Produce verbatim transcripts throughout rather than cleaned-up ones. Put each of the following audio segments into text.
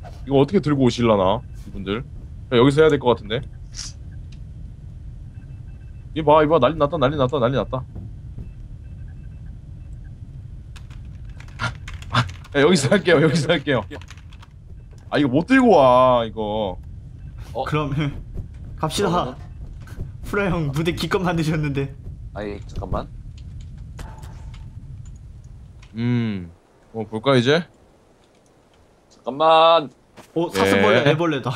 이거 어떻게 들고 오실라나 이분들. 여기서 해야 될 것 같은데. 이봐 이봐 난리 났다 난리 났다 난리 났다. 야, 여기서 할게요 여기서 할게요. 아 이거 못 들고 와 이거. 어? 그러면 갑시다. 그러면은? 프라 형 무대 기껏 만드셨는데. 아니 잠깐만. 음. 뭐 볼까 이제? 잠깐만. 어 사슴벌레 예. 애벌레다.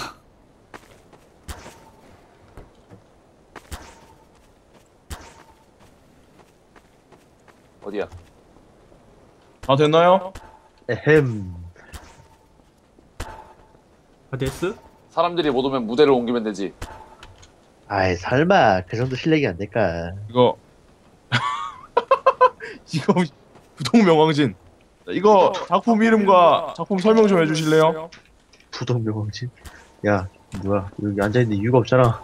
어디야? 다 됐나요? 에헴. 아 데스? 사람들이 못 오면 무대를 옮기면 되지. 아이 설마 그 정도 실력이 안 될까? 이거 이거 부동명왕진. 이거 작품 이름과 작품 설명 좀 해주실래요? 부동명왕진. 야 뭐야 여기 앉아 있는 이유가 없잖아.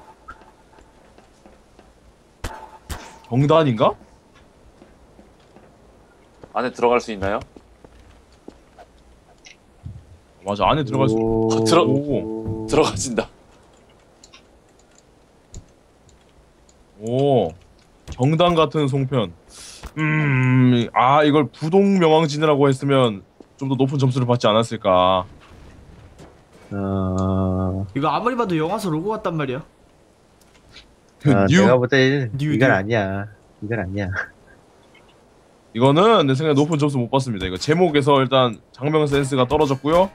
정단인가? 안에 들어갈 수 있나요? 맞아 안에 들어갈 수. 오... 들어- 오... 들어가진다. 오 정단 같은 송편. 음, 아 이걸 부동명왕진이라고 했으면 좀 더 높은 점수를 받지 않았을까. 어... 이거 아무리 봐도 영화서 로고 같단 말이야. 그 아, 뉴 내가 볼 때는 뉴, 이건 뉴. 아니야. 이건 아니야. 이거는 내 생각에 높은 점수 못 받습니다. 이거 제목에서 일단 장면 센스가 떨어졌고요.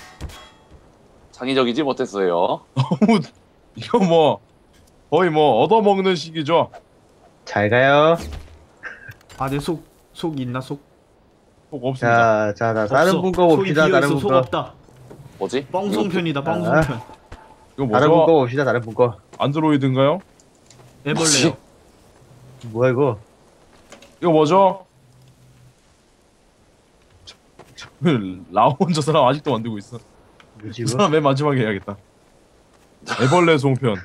창의적이지 못했어요. 너무 이거 뭐 거의 뭐 얻어먹는 식이죠. 잘 가요. 아 내 속 속 있나 속? 꼭 없습니다. 자, 자, 나 다른 없어. 분거 속이 봅시다. 비어있어. 다른 속 분거. 없다. 뭐지? 뻥송편이다 아. 뻥송편. 이거 다른 분거 뭐죠? 봅시다. 다른 분거. 안드로이드인가요? 애벌레요. 뭐야 이거? 이거 뭐죠? 라온 저 사람 아직도 만들고 있어. 뭐지 이 이거? 사람 맨 마지막에 해야겠다. 애벌레 송편.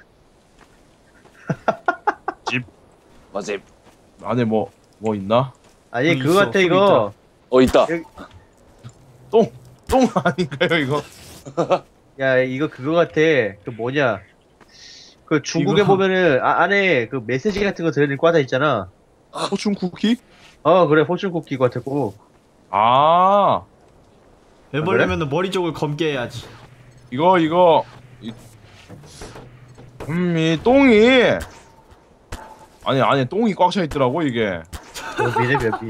집 맞지? 안에 뭐 뭐 있나? 아니 여기 그거 있어. 같아 저기 이거. 어 있다. 똥! 똥 아닌가요 이거? 야 이거 그거 같아. 그 뭐냐? 그 중국에 이거- 보면은 아, 안에 그 메시지 같은 거 들어있는 과자 있잖아. 포춘 쿠키? 어 그래 포춘 쿠키 같았고. 아 애벌레면은 머리 쪽을 검게 해야지. 이거 이거 이, 음, 이 똥이 아니 안에 똥이 꽉 차 있더라고 이게. 변비네 변비.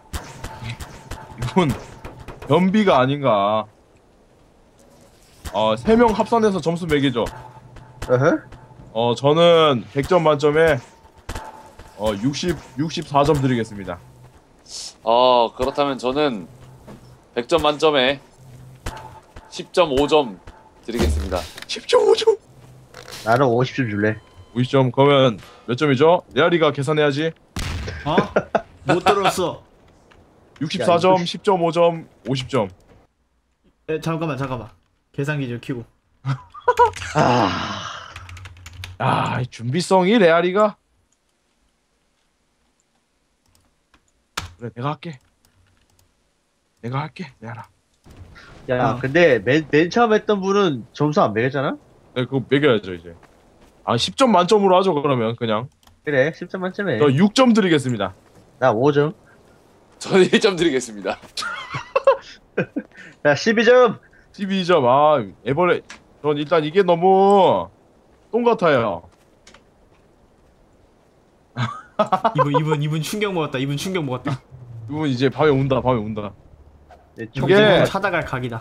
이건 변비가 아닌가. 어, 세 명 합산해서 점수 매기죠. 어허? 어, 저는 백 점 만점에 어, 육십, 육십사 점 드리겠습니다. 어 그렇다면 저는 백 점 만점에 십 점 오 점 드리겠습니다. 십 점 오 점. 나는 오십 점 줄래. 오십 점 그러면 몇 점이죠? 레알이가 계산해야지. 어? 못 들었어. 육십사 점, 이거- 십 점 오 점, 오십 점. 에 잠깐만 잠깐만. 계산기 좀 켜고. 아, 아, 이 준비성이 레알이가. 그래, 내가 할게. 내가 할게, 레알아. 야 어. 근데 맨, 맨 처음 했던 분은 점수 안 매겼잖아? 네, 그거 매겨야죠 이제. 아, 십 점 만점으로 하죠 그러면 그냥. 그래 십 점 만점에. 저 육 점 드리겠습니다. 나 오 점. 저는 일 점 드리겠습니다. 나 십이 점. 십이 점. 아, 애벌레. 전 일단 이게 너무 똥 같아요. 이분 이분 이분 충격 먹었다. 이분 충격 먹었다. 이분 이제 밤에 온다. 밤에 온다. 네, 이게- 이게 찾아갈 각이다.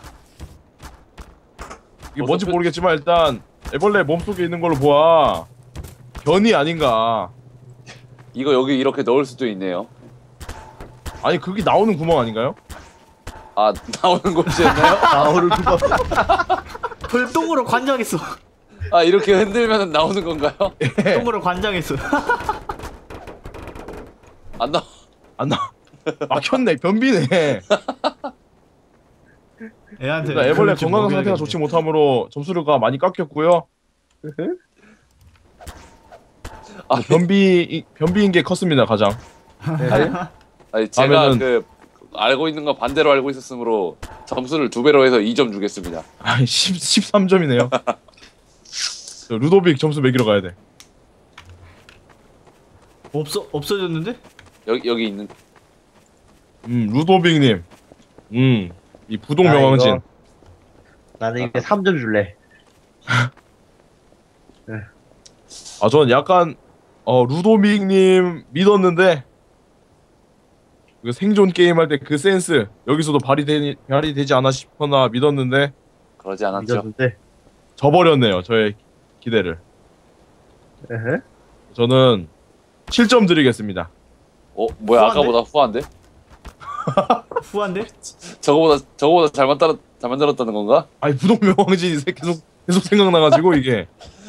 이게 뭔지 모르겠지만 일단 애벌레 몸속에 있는 걸로 보아 변이 아닌가. 이거 여기 이렇게 넣을 수도 있네요. 아니 그게 나오는 구멍 아닌가요? 아 나오는 곳이었나요? 나오는 구멍. 똥으로 관장했어. 아 이렇게 흔들면 나오는 건가요? 똥으로 관장했어. 안 나. 안 나. 막혔네. 변비네. 애한테 일단 애벌레 그걸 좀 건강 상태가 먹여야겠네. 좋지 못하므로 점수가 많이 깎였고요. 아, 변비 변비인 게 컸습니다 가장. 네. 아니 제가 다음에는- 그 알고 있는 거 반대로 알고 있었으므로 점수를 두 배로 해서 이 점 주겠습니다. 아, 십 십삼 점이네요. 루도빅 점수 매기러 가야 돼. 없어 없어졌는데? 여기 여기 있는 음, 루도빅님. 음, 이 부동 아, 명왕진. 이거 나는 이게 삼 점 줄래. 아, 전 약간 어 루도빅님 믿었는데 그 생존 게임 할 때 그 센스 여기서도 발휘되 발휘되지 않아 싶거나 믿었는데 그러지 않았죠. 믿었는데. 저버렸네요. 저의 기대를. 에헤. 저는 칠 점 드리겠습니다. 어 뭐야 후한데? 아까보다 후한데? 후한데? 저거보다 저거보다 잘 만들었 잘 만들었다는 건가? 아니 부동 명왕진이 새- 계속 계속 생각나가지고 이게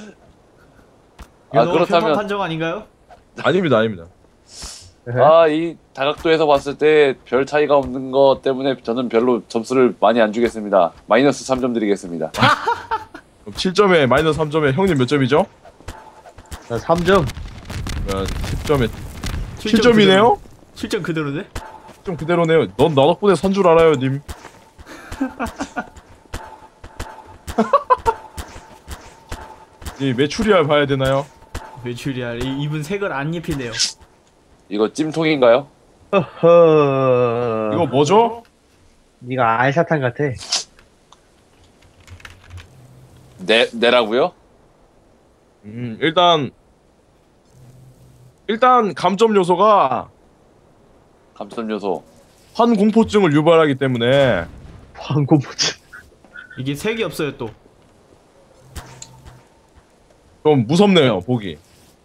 아, 아 너무 그렇다면- 편파 판정 아닌가요? 아닙니다, 아닙니다. 에헤. 아 이 다각도에서 봤을 때 별 차이가 없는 것 때문에 저는 별로 점수를 많이 안 주겠습니다. 마이너스 삼 점 드리겠습니다. 그럼 칠 점에 마이너스 삼 점에 형님 몇 점이죠? 나 삼 점. 그러면 십 점에 칠 점이네요? 칠 점 그대로네? 좀 그대로네요. 넌 나 덕분에 산 줄 알아요, 님. 이 메추리알 봐야 되나요? 메추리알 이- 이분 색을 안 입히네요. 이거 찜통인가요? 허허. 이거 뭐죠? 네가 알사탕 같아. 네 내라고요? 음, 일단 일단 감점 요소가 감점 요소. 환공포증을 유발하기 때문에 황고보지. 이게 색이 없어요 또. 좀 무섭네요, 보기.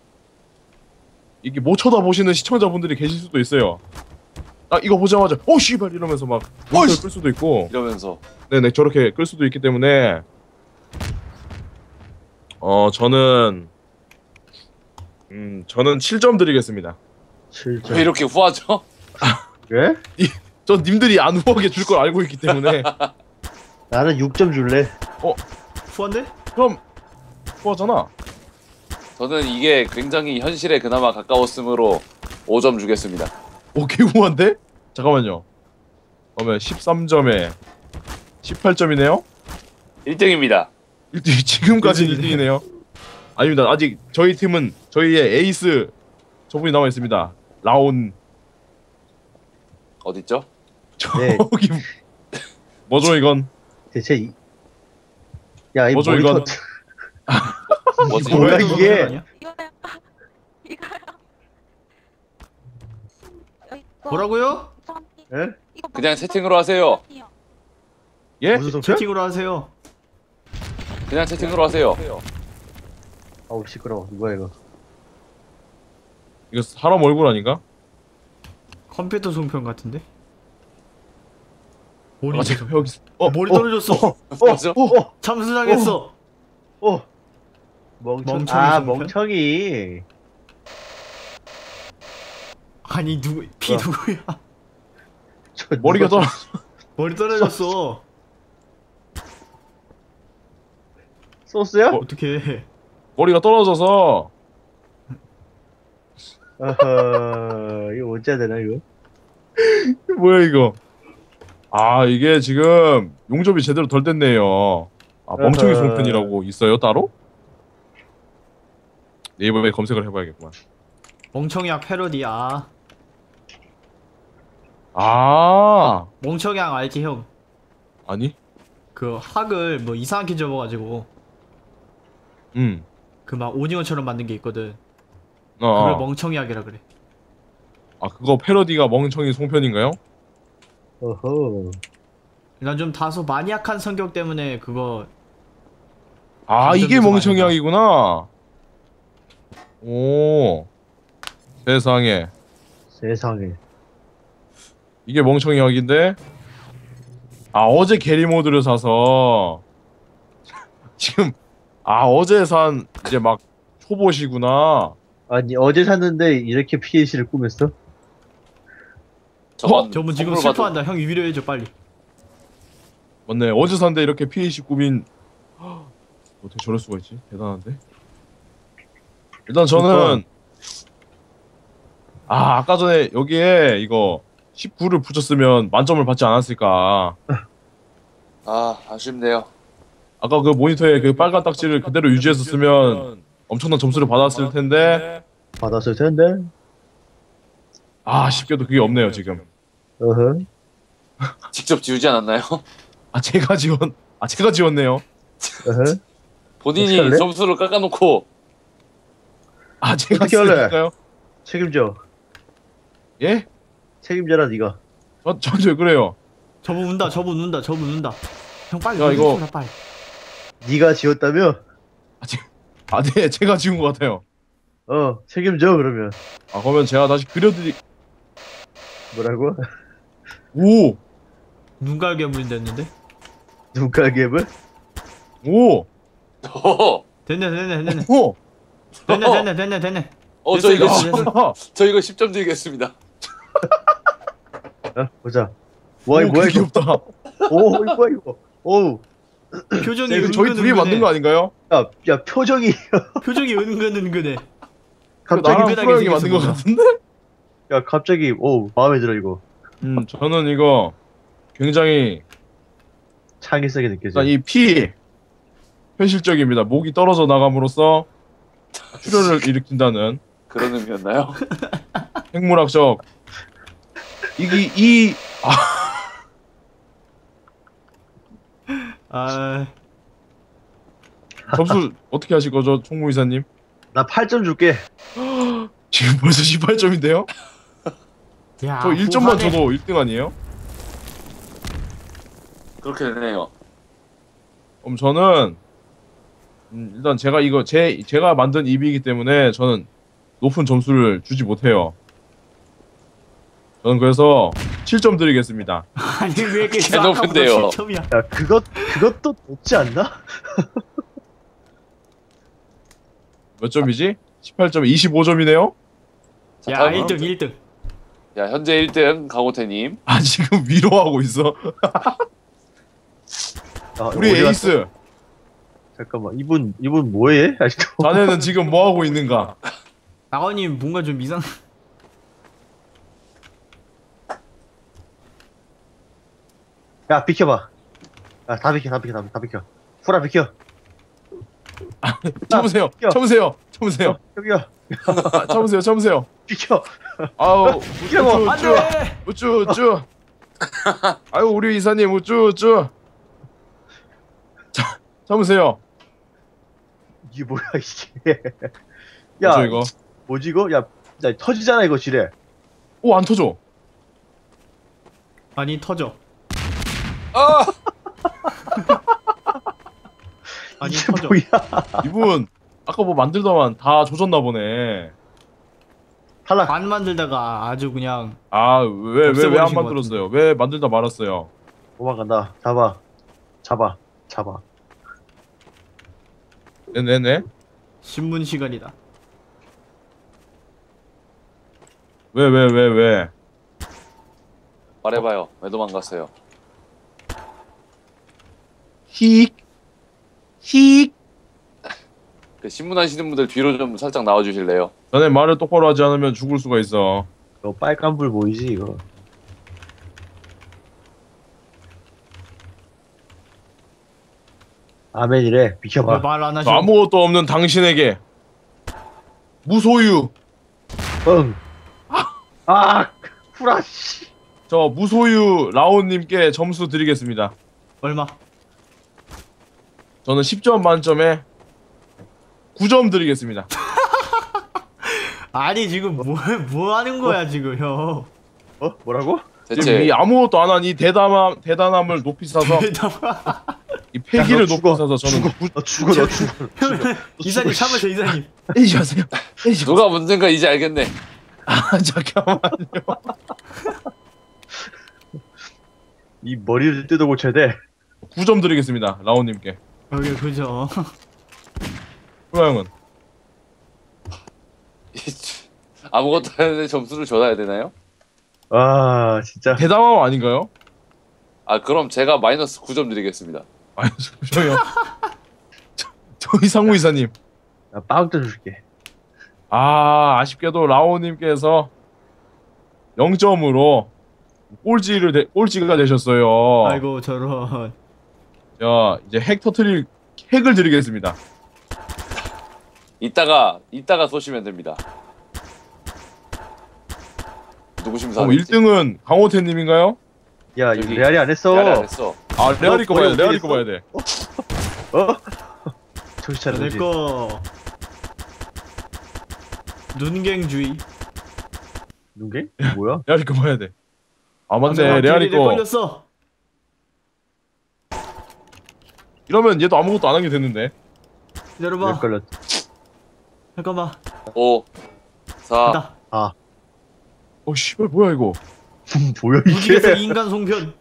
이게 못 쳐다보시는 시청자분들이 계실 수도 있어요. 딱 이거 보자마자 오 씨발 이러면서 막 모니터를 끌 수도 있고 이러면서 네네 저렇게 끌 수도 있기 때문에 어 저는 음 저는 칠 점 드리겠습니다. 칠 점. 왜 이렇게 후하죠? 그래? 전 님들이 안 후하게 줄 걸 알고 있기 때문에 나는 육 점 줄래. 후한데? 그럼 후하잖아. 저는 이게 굉장히 현실에 그나마 가까웠으므로 오 점 주겠습니다. 오케이 후한데? 잠깐만요. 그러면 십삼 점에 십팔 점이네요? 일 등입니다. 일 등 지금까지는 일 등이네요. 아닙니다. 아직 저희 팀은 저희의 에이스 저분이 남아 있습니다. 라온 어딨죠? 네. 저기 뭐죠 이건? 대체 이... 야, 이 뭐죠, 모니터. 이건? 뭐지? 뭐야, 이거 이게? 아니야? 이거요. 이거요. 이거 뭐라고요? 저기, 에? 이거 그냥 뭐- 채팅으로 하세요. 예? 무슨 소리야? 채팅으로 하세요. 그냥 채팅으로 하세요. 아우 시끄러워. 뭐야 이거? 이거 사람 얼굴 아닌가? 컴퓨터 송편 같은데? 머리 아 제가 여기 어 머리 어, 떨어졌어. 어, 뭐죠? 어, 어. 참수당했어. 어. 멍청. 멍청이 아 송편? 멍청이. 아니 누구 피 어. 누구야? 저 머리가 누가 떨어 머리 떨어졌어. 소스야? 어. 어떻게? 머리가 떨어져서 어허. 이거 어찌해야 되나 이거? 뭐야 이거? 아 이게 지금 용접이 제대로 덜 됐네요. 아 멍청이 어허. 송편이라고 있어요 따로? 네이버에 검색을 해봐야겠구만. 멍청이약 패러디야. 아 멍청이약 알지 형? 아니? 그 학을 뭐 이상하게 접어가지고 음. 그 막 오징어처럼 만든 게 있거든. 어. 그걸 어. 멍청이약이라 그래. 아 그거 패러디가 멍청이 송편인가요? 어허. 난 좀 다소 마니악한 성격 때문에 그거 아 감정이 이게 좀 멍청이약이구나. 오 세상에 세상에. 이게 멍청이약인데 아 어제 게리 모드를 사서 지금 아 어제 산 이제 막 초보시구나. 아니 어제 샀는데 이렇게 피에이씨를 꾸몄어? 저건 저분 지금 선물 슬퍼한다. 형이 위로해줘 빨리. 맞네 어제 산데 이렇게 피에이씨 꾸민 헉, 어떻게 저럴 수가 있지? 대단한데. 일단 저는 아 아까 전에 여기에 이거 십구를 붙였으면 만점을 받지 않았을까. 아 아쉽네요. 아까 그 모니터에 그 빨간 딱지를 그대로 유지했었으면 엄청난 점수를 받았을 텐데 받았을 텐데. 아, 아쉽게도 그게 없네요 지금. 어허. 직접 지우지 않았나요? 아, 제가 지원 아 제가 지웠네요. 어허. 본인이 어떡할래? 점수를 깎아놓고 아, 제가 어떻게 할래? 쓰니까요. 책임져. 예? 책임져라 네가. 저, 저, 그래요. 저분 운다 저분 운다 저분 운다. 형 빨리 야, 이거- 나 빨리. 네가 지었다며? 아, 제, 아, 네, 제가 지운 것 같아요. 어, 책임져 그러면. 아, 그러면 제가 다시 그려드리. 뭐라고? 오, 눈깔괴물 됐는데. 눈깔개물? 오, 어, 됐네 됐네 됐네 오. 됐네 됐네 됐네 됐네. 어, 저 이거 됐어, 십- 됐어. 저 이거 십 점 드리겠습니다. 어, 보자. 와, 이거 오, 뭐야 그게 이거? 귀엽다. 오, 이거 뭐야 이거? 오우. 표정이 야, 이거 은근 저희 둘이 은근해. 만든 거 아닌가요? 야, 야 표정이 표정이 은근 은근해. 갑자기 나랑 은근하게 프로 형이 만든 거 생겼어, 같은데? 야 갑자기 오 마음에 들어 이거. 음, 저는 이거 굉장히 창의성이 느껴져. 일단 이 피 현실적입니다. 목이 떨어져 나감으로써 출혈을 일으킨다는 그런 의미였나요? 생물학적 이기 이 아 점수 어떻게 하실 거죠, 총무이사님? 나 팔 점 줄게. 지금 벌써 십팔 점인데요? 야, 저 일 점만 후하네. 줘도 일 등 아니에요? 그렇게 되네요. 그럼 저는 음, 일단 제가 이거 제 제가 만든 입이기 때문에 저는 높은 점수를 주지 못해요. 저는 그래서 칠 점 드리겠습니다. 아니 왜 이렇게 개 높은데요. 십 점이야. 야 그것 그것도 높지 않나? 몇 점이지? 십팔 점에 이십오 점이네요? 자, 야 다음은- 일 등 일 등. 야, 현재 일 등 강호태님. 아, 지금 위로하고 있어. 아, 우리 어디 갔어? 에이스. 잠깐만 이분 이분 뭐해? 아직도. 자네는 지금 뭐 하고 있는가? 나원님 뭔가 좀 이상. 야 비켜봐. 야다 비켜 다 비켜 다, 다 비켜. 후라 비켜. 참으세요. 야. 참으세요. 참으세요. 여기야 아, 참으세요. 참으세요. 비켜. 아우, 비켜. 우쭈, 안돼. 우쭈, 우쭈. 아유, 우리 이사님 우쭈, 우쭈. 자, 참으세요. 이게 뭐야 이게? 야 뭐죠 이거? 뭐지 이거? 야, 야 터지잖아 이거 지뢰. 오, 안 터져. 아니 터져. 아! 아니 이게 터져. 뭐야? 이분 아까 뭐 만들다만 다 조졌나 보네. 탈락. 안 만들다가 아주 그냥 아, 왜 왜 왜 안 없애버리신 것 만들었어요? 왜 만들다 말았어요? 도망간다. 잡아. 잡아. 잡아. 네네네. 신문 시간이다. 왜 왜 왜 왜? 말해봐요. 왜 도망갔어요? 히 히. 그 신문 하시는 분들 뒤로 좀 살짝 나와주실래요? 자네 말을 똑바로 하지 않으면 죽을 수가 있어. 이거 빨간 불 보이지 이거? 아멘이래. 비켜봐. 왜 말 안 하셔? 저 아무것도 없는 당신에게 무소유, 응. 아, 후라 씨. 저 무소유 라온님께 점수 드리겠습니다. 얼마? 저는 십 점 만점에 구 점 드리겠습니다. 아니 지금 뭐 뭐 하는 거야 지금 형? 어? 뭐라고? 지금 대체 이 아무것도 안 한 이 대담함 대단함을 높이 사서 이 패기를 야, 너 높이 죽어. 사서 저는 구... 너 죽어, 너 죽어. 이사님 참으세요 이사님. 에이지 하세요. 에이지. 누가 문제인가 이제 알겠네. 아, 잠깐만요. 이 머리를 뜯어 고쳐야 돼. 구 점 드리겠습니다. 라온님께. 여기 그죠. 프로 형은 아무것도 안 했는데 점수를 줘야 되나요? 아, 진짜. 대담함 아닌가요? 아 그럼 제가 마이너스 구 점 드리겠습니다. 아니, 저요. 저, 저희 상무 이사님. 나 빵점 줄게. 아, 아쉽게도 라오님께서 영 점으로 꼴찌를 되, 꼴찌가 되셨어요. 아이고 저런. 자 이제 핵 터트릴 핵을 드리겠습니다. 이따가 이따가 쏘시면 됩니다. 누구 심사? 그럼 일 등은 강호태님인가요? 야, 저기- 이거 레알이 안 했어. 야래 안 했어. 아 레알이 거 어, 봐야 돼. 어디 레알이 있어? 거 봐야 돼. 어? 정신 차려. 정신. 내거 눈갱주의. 눈게? 뭐야? 레알이 거 봐야 돼. 아 아, 맞네. 잠깐만, 레알이 내 거. 걸렸어. 이러면 얘도 아무것도 안 하게 됐는데. 기다려봐. 몇 걸렸? 잠깐만. 오, 사, 간다. 아, 어 씨발 뭐야 이거. 뭐야 무지개색 이게? 인간 송편.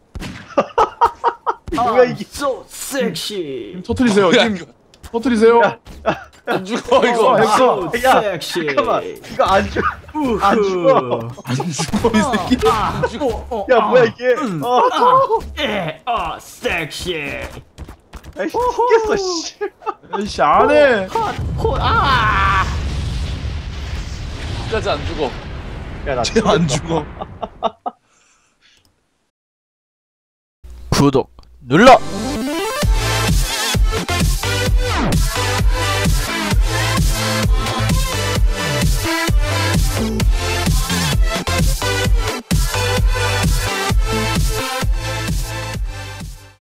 뭐야 이게? So sexy. 힘 터트리세요. 야, 힘 이거 터트리세요. 안 죽어 이거. 어, So 야, sexy. 잠깐만, 이거 안 죽어. 안 죽어. 안 죽어 이 새끼. 아, 어, 어, 야, 아, 뭐야 이게? 음, 어, 아, 에, 아, 섹시. 아이씨, 튕겼어, 씨. 아이씨 안 해. 호, 아. 끝까지 안 죽어. 야, 나 쟤 안 죽어. 구독 눌러!